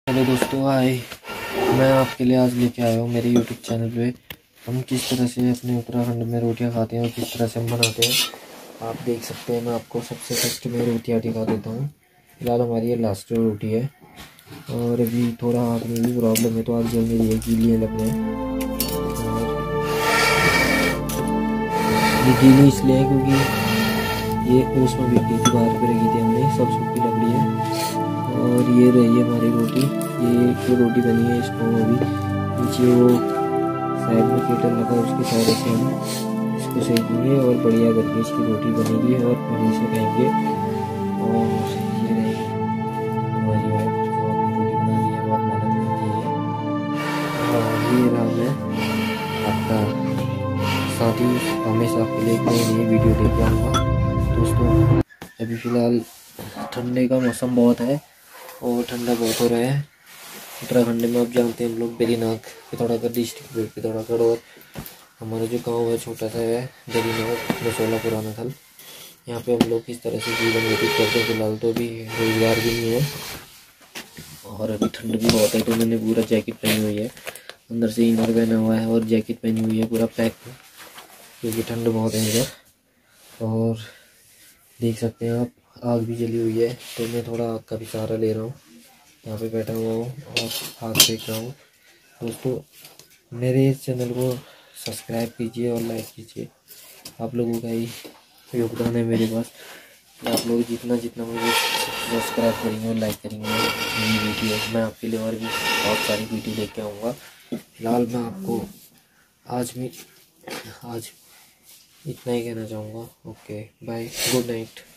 Hello दोस्तों, हाय। मैं आपके लिए आज लेके आया हूँ मेरे यूट्यूब चैनल पे हम किस तरह से अपने उत्तराखंड में रोटियां खाते हैं और किस तरह से हम बनाते हैं। आप देख सकते हैं। मैं आपको सबसे फर्स्ट में रोटियां दिखा देता हूँ। फिलहाल हमारी ये लास्ट रोटी है और अभी थोड़ा आग में भी प्रॉब्लम है, तो आग जल मेरी गीली लग रही है। ये गीली इसलिए है क्योंकि ये उसमें भी थी, बाहर पे रखी थी हमने, सब सूखी लग रही है। और ये रही है हमारी रोटी। ये जो रोटी बनी है इसको अभी नीचे वो साइड में केटल लगा, उसके सहारे से हम इसको सेकेंगे और बढ़िया करके इसकी रोटी बनेगी और हम इसे खाएंगे। और ये रही हमारी वाइफ जो अपनी रोटी बना रही है, बहुत मेहनत करती है। और ये रहा मैं आपका साथी, हमेशा आपके लिए एक नई वीडियो लेके आऊँगा। दोस्तों अभी फ़िलहाल ठंडे का मौसम बहुत है और ठंडा बहुत हो रहा है उत्तराखंड में। आप जानते हैं हम लोग बेरीनाग पिथौरागढ़ डिस्ट्रिक्ट पिथौरागढ़, और हमारा जो गांव है छोटा सा है बेरीनाग मसौला पुराना थल। यहाँ पे हम लोग किस तरह से जीवन व्यतीत करते हैं। फिलहाल तो अभी रोजगार भी नहीं है और अभी ठंड भी बहुत है, तो मैंने पूरा जैकेट पहनी हुई है, अंदर से इनर पहना हुआ है और जैकेट पहनी हुई है पूरा पैक, क्योंकि ठंड बहुत है इधर। और देख सकते हैं आप आग भी जली हुई है, तो मैं थोड़ा आग का भी सहारा ले रहा हूँ। यहाँ पे बैठा हुआ हूँ और आग सेक रहा हूँ। दोस्तों मेरे इस चैनल को सब्सक्राइब कीजिए और लाइक कीजिए। आप लोगों का ही योगदान है मेरे पास। आप लोग जितना जितना मुझे सब्सक्राइब करेंगे और लाइक करेंगे मेरी वीडियो, मैं आपके लिए और भी बहुत सारी वीडियो लेके आऊँगा। फिलहाल मैं आपको आज इतना ही कहना चाहूँगा। Okay bye, good night.